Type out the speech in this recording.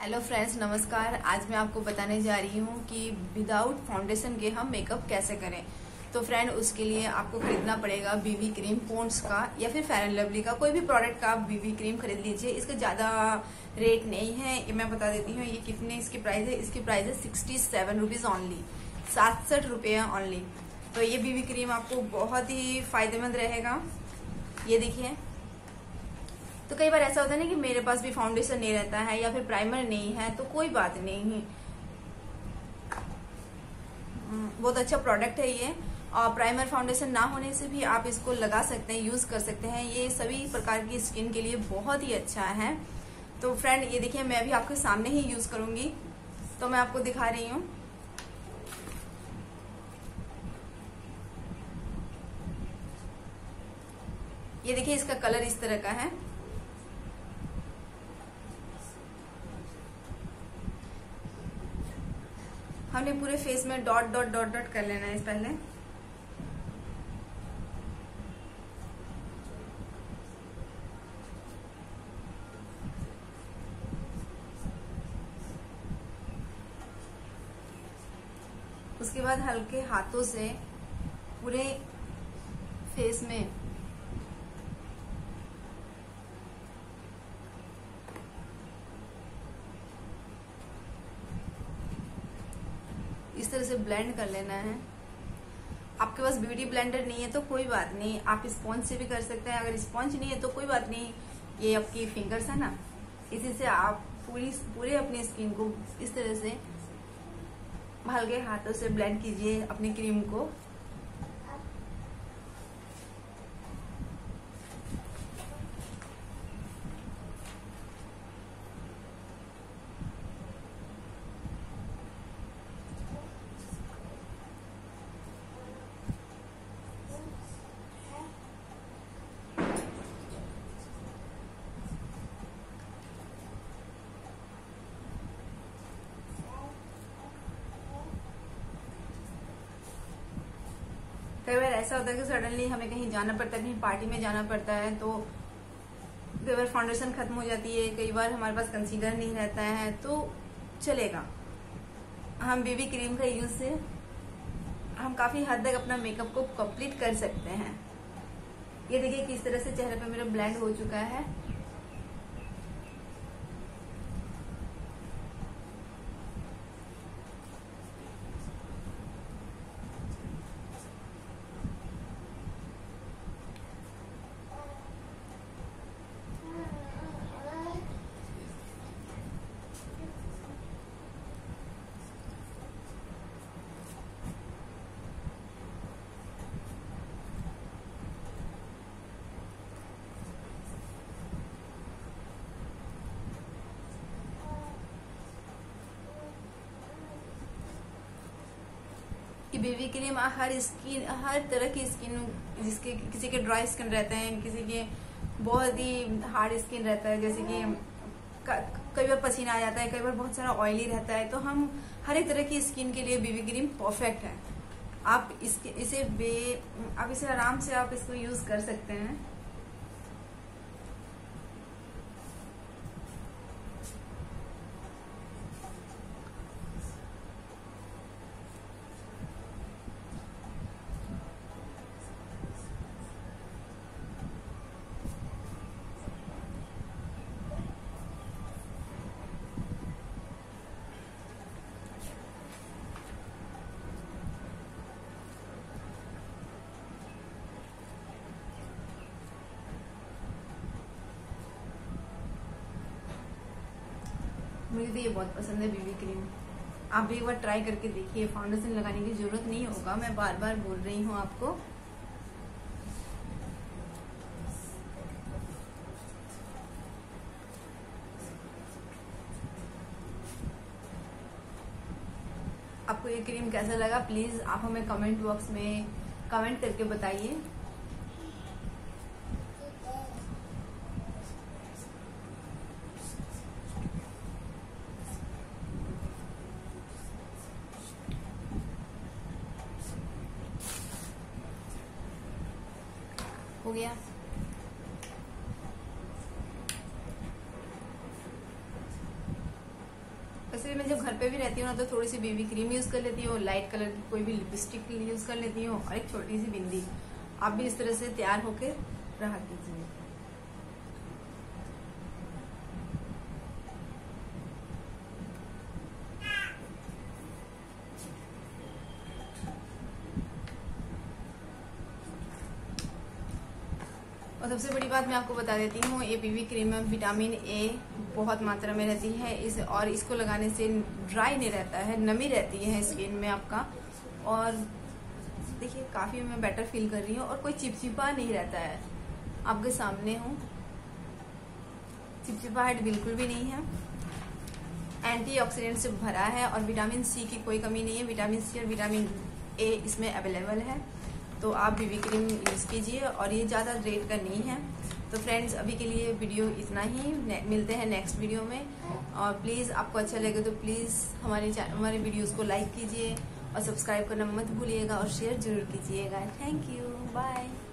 Hello friends, नमस्कार। आज मैं आपको बताने जा रही हूँ कि विदाउट फाउंडेशन के हम मेकअप कैसे करें। तो फ्रेंड, उसके लिए आपको खरीदना पड़ेगा बीबी क्रीम पॉन्ड्स का या फिर फेयर एंड लवली का, कोई भी प्रोडक्ट का आप बीबी क्रीम खरीद लीजिए। इसका ज्यादा रेट नहीं है, ये मैं बता देती हूँ। ये कितने इसकी प्राइस है? इसकी प्राइस है 67 रुपीज ओनली, 67 रुपये ओनली। तो ये बीबी क्रीम आपको बहुत ही फायदेमंद रहेगा। ये देखिए। तो कई बार ऐसा होता है ना कि मेरे पास भी फाउंडेशन नहीं रहता है या फिर प्राइमर नहीं है, तो कोई बात नहीं, बहुत अच्छा प्रोडक्ट है ये। और प्राइमर फाउंडेशन ना होने से भी आप इसको लगा सकते हैं, यूज कर सकते हैं। ये सभी प्रकार की स्किन के लिए बहुत ही अच्छा है। तो फ्रेंड, ये देखिए, मैं भी आपके सामने ही यूज करूंगी, तो मैं आपको दिखा रही हूँ। ये देखिए, इसका कलर इस तरह का है। हमने पूरे फेस में डॉट डॉट डॉट डॉट कर लेना है पहले। उसके बाद हल्के हाथों से पूरे फेस में इस तरह से ब्लेंड कर लेना है। आपके पास ब्यूटी ब्लेंडर नहीं है तो कोई बात नहीं, आप स्पॉन्ज से भी कर सकते हैं। अगर स्पॉन्ज नहीं है तो कोई बात नहीं, ये आपकी फिंगर्स है ना, इसी से आप पूरे अपनी स्किन को इस तरह से हल्के हाथों से ब्लेंड कीजिए अपनी क्रीम को। कई बार ऐसा होता है कि सडनली हमें कहीं जाना पड़ता है, कहीं पार्टी में जाना पड़ता है, तो कई बार फाउंडेशन खत्म हो जाती है, कई बार हमारे पास कंसीलर नहीं रहता है, तो चलेगा। हम बीबी क्रीम का यूज से हम काफी हद तक अपना मेकअप को कंप्लीट कर सकते हैं। ये देखिए किस तरह से चेहरे पे मेरा ब्लेंड हो चुका है। कि बेबी क्रीम हर तरह की स्किन, जिसके किसी के ड्राई स्किन रहते हैं, किसी के बहुत ही हार्ड स्किन रहता है, जैसे कि कई बार पसीना आ जाता है, कई बार बहुत सारा ऑयली रहता है, तो हम हर एक तरह की स्किन के लिए बेबी क्रीम परफेक्ट है। आप इसे आराम से आप इसको यूज कर सकते हैं। मुझे तो ये बहुत पसंद है बीबी क्रीम। आप भी एक बार ट्राई करके देखिए। फाउंडेशन लगाने की जरूरत नहीं होगा, मैं बार बार बोल रही हूँ आपको। आपको ये क्रीम कैसा लगा, प्लीज आप हमें कमेंट बॉक्स में कमेंट करके बताइए। हो गया। वैसे मैं जब घर पे भी रहती हूँ ना तो थोड़ी सी बीबी क्रीम यूज कर लेती हूँ, लाइट कलर की कोई भी लिपस्टिक यूज कर लेती हूँ और एक छोटी सी बिंदी। आप भी इस तरह से तैयार होकर रहा कीजिए। और सबसे बड़ी बात मैं आपको बता देती हूँ, ये बीबी क्रीम में विटामिन ए बहुत मात्रा में रहती है और इसको लगाने से ड्राई नहीं रहता है, नमी रहती है स्किन में आपका। और देखिए काफी मैं बेटर फील कर रही हूँ और कोई चिपचिपा नहीं रहता है। आपके सामने हूँ, चिपचिपाहट बिल्कुल भी नहीं है। एंटीऑक्सीडेंट से भरा है और विटामिन सी की कोई कमी नहीं है। विटामिन सी और विटामिन ए इसमें अवेलेबल है, तो आप बीबी क्रीम यूज कीजिए और ये ज्यादा रेट का नहीं है। तो फ्रेंड्स अभी के लिए वीडियो इतना ही, मिलते हैं नेक्स्ट वीडियो में। और प्लीज आपको अच्छा लगे तो प्लीज हमारे वीडियोस को लाइक कीजिए और सब्सक्राइब करना मत भूलिएगा और शेयर जरूर कीजिएगा। Thank you, bye.